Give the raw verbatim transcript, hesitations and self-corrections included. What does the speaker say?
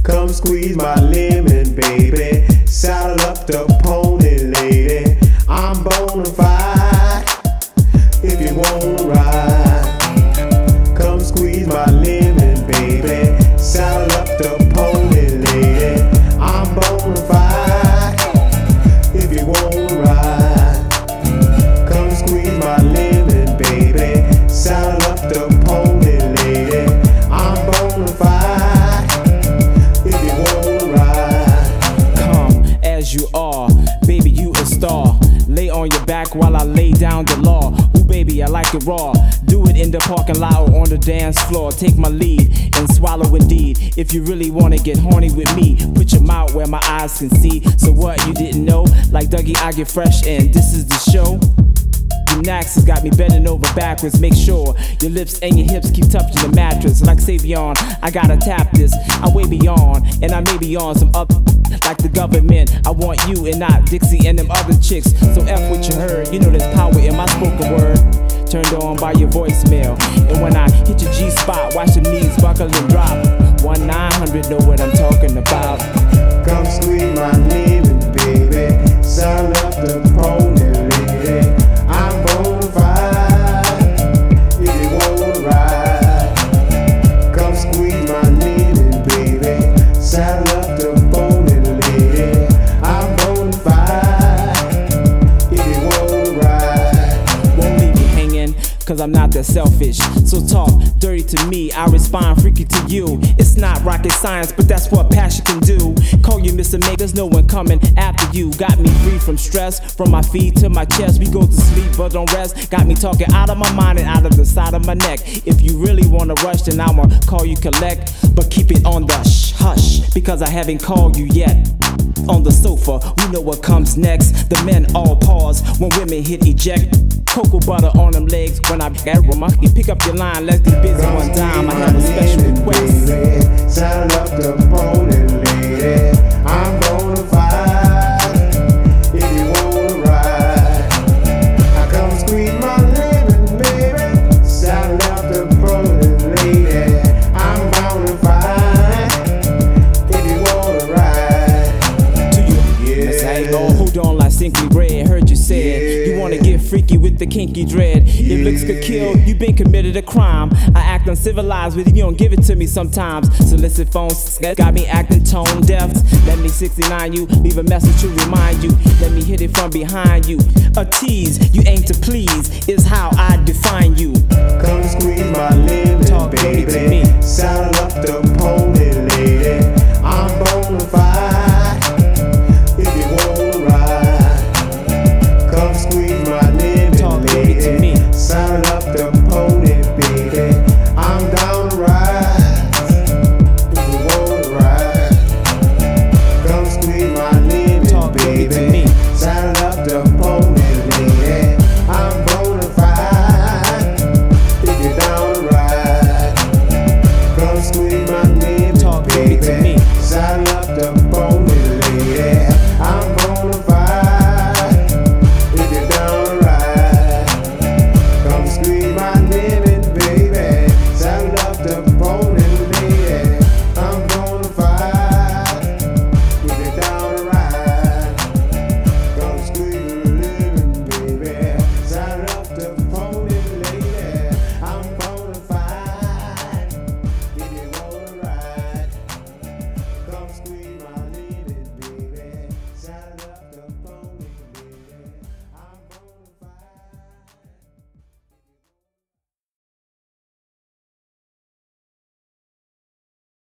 Come squeeze my lemon, baby. Saddle up the pony, lady. I'm bona fide if you wanna ride. Come squeeze my lemon, baby. Saddle up the pony, lady. I'm bona fide if you wanna ride. Come squeeze my lemon, baby. Saddle up the pony, lady. I'm bona fide if you wanna ride. Come as you are, baby, you a star. Lay on your back while I lay down the law. Ooh, baby, I like it raw. Do it in the parking lot or on the dance floor. Take my lead and swallow indeed. If you really wanna get horny with me, put your mouth where my eyes can see. So what, you didn't know? Like Dougie, I get fresh and this is the show. Gymnastics got me bending over backwards. Make sure your lips and your hips keep touching the mattress. Like Savion, I gotta tap this. I'm way beyond, and I may be on some up like the government. I want you and not Dixie and them other chicks. So F what you heard, you know there's power in my spoken word. Turned on by your voicemail. And when I hit your G spot, watch your knees buckle and drop. one nine hundred know what I'm talking about. Come squeeze my lemon, baby. Saddle up the pony, lady. I'm bona fide if you wanna ride. Come squeeze my lemon, baby. Saddle up the pony, lady. I'm bona fide if you wanna ride. Won't leave me hanging, cause I'm not that selfish. So talk dirty to me, I respond freaky to you. It's not rocket science, but that's what passion can do. Call you Mister Make, there's no one coming after you. Got me free from stress, from my feet to my chest. We go to sleep but don't rest. Got me talking out of my mind and out of the side of my neck. If you really wanna rush, then I'ma call you collect. But keep it on the shh hush, because I haven't called you yet. On the sofa, we know what comes next. The men all pause when women hit eject. Cocoa butter on them legs when I get Roma. You pick up your line, let's get busy one time. I have a special request. Saddle up the pony, lady. I'm bona fide if you wanna ride. I come squeeze my lemon, baby. Saddle up the pony, lady. I'm bona fide if you wanna ride. To you, yeah. Let's hang on, hold on like Simply Red. Heard you said you wanna get freaky with the kinky dread. If looks could kill, you been committed a crime. I act uncivilized with you, you don't give it to me sometimes. Solicit phones got me acting tone deaf. Let me sixty-nine you, leave a message to remind you. Let me hit it from behind you. A tease, you aim to please, is how I define you. Come squeeze my lemon, Talk baby. to me. Saddle up the pony, lady.